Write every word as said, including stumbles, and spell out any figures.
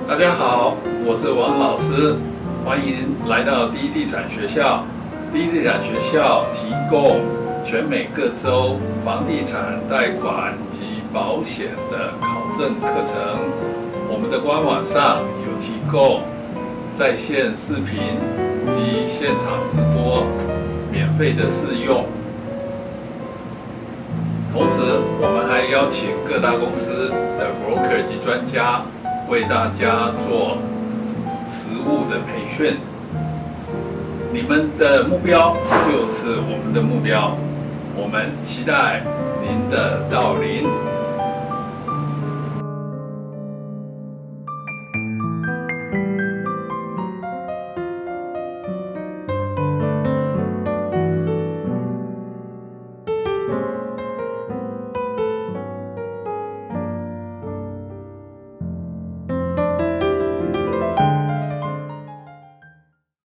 大家好，我是王老师，欢迎来到第一地产学校。第一地产学校提供全美各州房地产贷款及保险的考证课程。我们的官网上有提供在线视频及现场直播，免费的试用。同时，我们还邀请各大公司的 broker 及专家为大家做实务的培训。你们的目标就是我们的目标，我们期待您的到临。